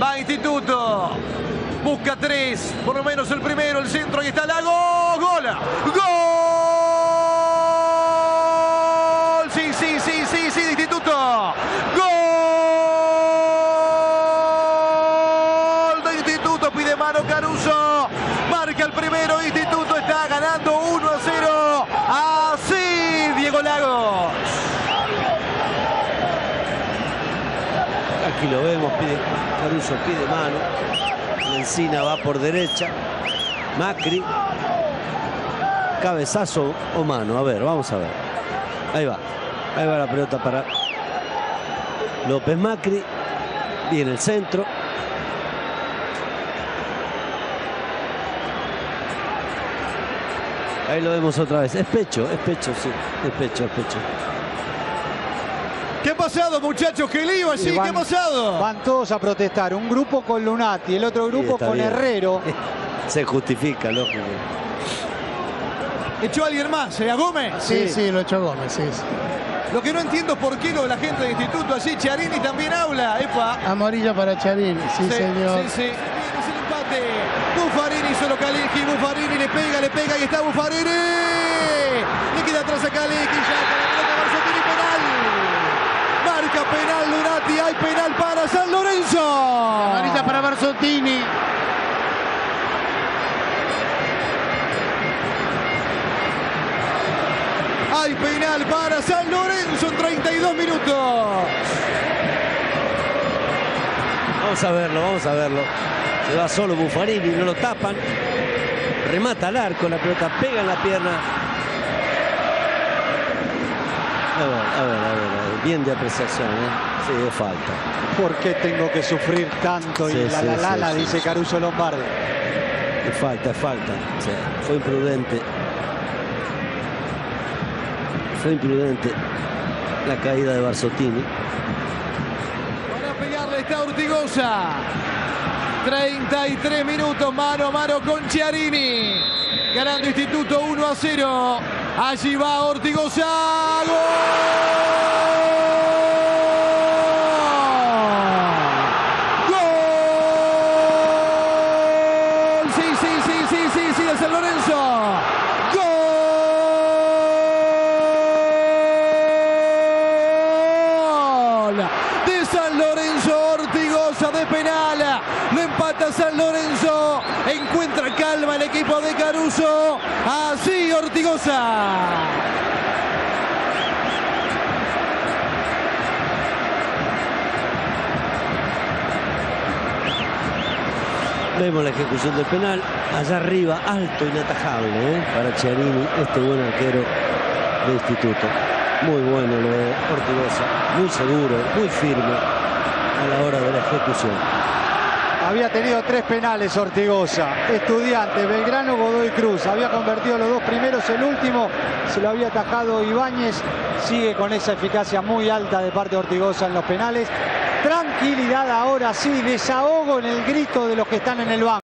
Va Instituto. Busca 3. Por lo menos el primero. El centro. Ahí está Lago. ¡Gol! ¡Gol! Sí, sí, sí, sí, sí, de Instituto. ¡Gol! De Instituto. Pide mano Caruso. Marca el primero. Instituto está ganando 1-0. Así, Diego Lagos. Aquí lo vemos, pide Caruso, pide mano. Encina va por derecha. Macri. Cabezazo o mano. A ver, vamos a ver. Ahí va. Ahí va la pelota para López Macri. Viene el centro. Ahí lo vemos otra vez. Es pecho, sí. Es pecho, es pecho. ¿Qué ha pasado, muchachos? ¿Qué lío allí? ¿Qué ha pasado? Van todos a protestar. Un grupo con Lunati, el otro grupo con bien. Herrero. Se justifica, lógico. ¿Echó a alguien más? ¿A Gómez? Sí, sí, lo echó Gómez, sí. Lo que no entiendo es por qué la gente del instituto allí, Chiarini también habla. ¡Epa! Amarilla para Chiarini, sí, señor. Sí, sí. Viene el empate. Buffarini solo Kalecki. Buffarini le pega y está Buffarini. Le queda atrás a Kalecki. Ya con la pelota Barzottini, penal. Marca penal Lunati. Hay penal para San Lorenzo. Amarilla para Barzottini. Hay penal para San Lorenzo en 32 minutos. Vamos a verlo, vamos a verlo. Se va solo Buffarini, no lo tapan. Remata al arco, la pelota pega en la pierna. A ver. Bien de apreciación, ¿eh? Sí, es falta. ¿Por qué tengo que sufrir tanto? Sí, Y la, sí, dice Caruso Lombardi. Es falta. Sí, fue imprudente. Fue imprudente la caída de Barzottini. Para pegarle está Ortigosa. 33 minutos, mano a mano con Chiarini. Ganando Instituto 1-0. Allí va Ortigosa. ¡Gol! ¡Gol! Sí, de San Lorenzo. De San Lorenzo, Ortigosa de penal, lo empata San Lorenzo, encuentra calma el equipo de Caruso, así Ortigosa. Vemos la ejecución del penal, allá arriba, alto, inatajable, para Chiarini, este buen arquero de Instituto. Muy bueno lo de Ortigosa, muy seguro, muy firme a la hora de la ejecución. Había tenido 3 penales Ortigosa. Estudiantes, Belgrano, Godoy Cruz. Había convertido los 2 primeros, el último se lo había atajado Ibáñez. Sigue con esa eficacia muy alta de parte de Ortigosa en los penales. Tranquilidad ahora sí, desahogo en el grito de los que están en el banco.